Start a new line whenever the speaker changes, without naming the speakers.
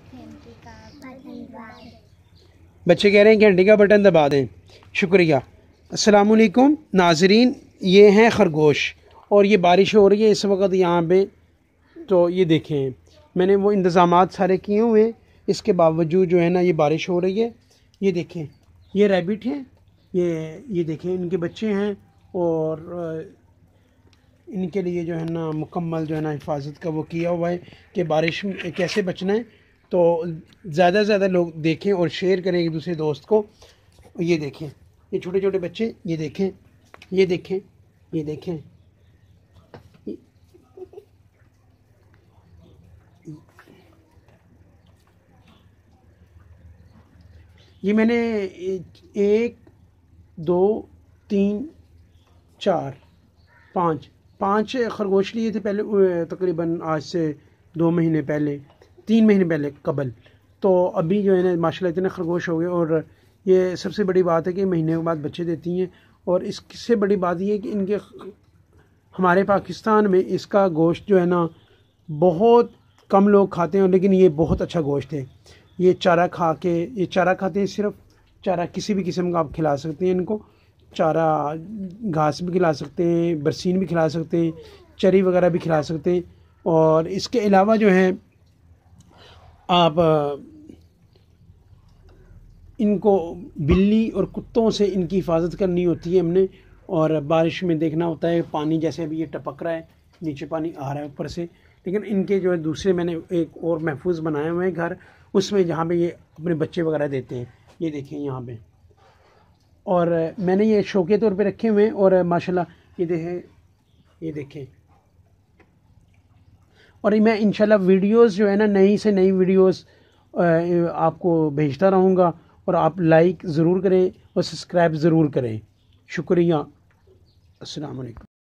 घंटी का बटन दबा दें।
बच्चे कह रहे हैं घंटी का बटन दबा दें। शुक्रिया। अस्सलाम वालेकुम नाजरीन, ये हैं खरगोश और ये बारिश हो रही है इस वक्त यहाँ पे। तो ये देखें, मैंने वो इंतज़ामात सारे किए हुए हैं, इसके बावजूद जो है ना ये बारिश हो रही है। ये देखें, ये रैबिट हैं, ये देखें इनके बच्चे हैं और इनके लिए जो है ना मुकम्मल जो है ना हिफाजत का वो किया हुआ है कि बारिश में कैसे बचना है। तो ज़्यादा से ज़्यादा लोग देखें और शेयर करें एक दूसरे दोस्त को। ये देखें, ये छोटे छोटे बच्चे, ये देखें, ये देखें, ये देखें, ये मैंने 1 2 3 4 5 खरगोश लिए थे पहले, तकरीबन आज से 2 महीने पहले, 3 महीने पहले कबल। तो अभी जो है ना माशाल्लाह इतने खरगोश हो गए। और ये सबसे बड़ी बात है कि महीने के बाद बच्चे देती हैं। और इससे बड़ी बात ये है कि इनके हमारे पाकिस्तान में इसका गोश्त जो है ना बहुत कम लोग खाते हैं, लेकिन ये बहुत अच्छा गोश्त है। ये चारा खाते हैं, सिर्फ चारा किसी भी किस्म का आप खिला सकते हैं इनको। चारा घास भी खिला सकते हैं, बरसीन भी खिला सकते हैं, चरी वगैरह भी खिला सकते हैं। और इसके अलावा जो है आप इनको बिल्ली और कुत्तों से इनकी हिफाजत करनी होती है हमने। और बारिश में देखना होता है पानी, जैसे अभी ये टपक रहा है, नीचे पानी आ रहा है ऊपर से। लेकिन इनके जो है दूसरे मैंने एक और महफूज बनाए हुए हैं घर, उसमें जहाँ पे ये अपने बच्चे वगैरह देते हैं। ये देखें यहाँ पे, और मैंने ये शो के तौर पे रखे हुए हैं। और माशाल्लाह ये देखें। और मैं इंशाल्लाह वीडियोस जो है ना नई से नई वीडियोस आपको भेजता रहूँगा। और आप लाइक ज़रूर करें और सब्सक्राइब ज़रूर करें। शुक्रिया। अस्सलाम वालेकुम।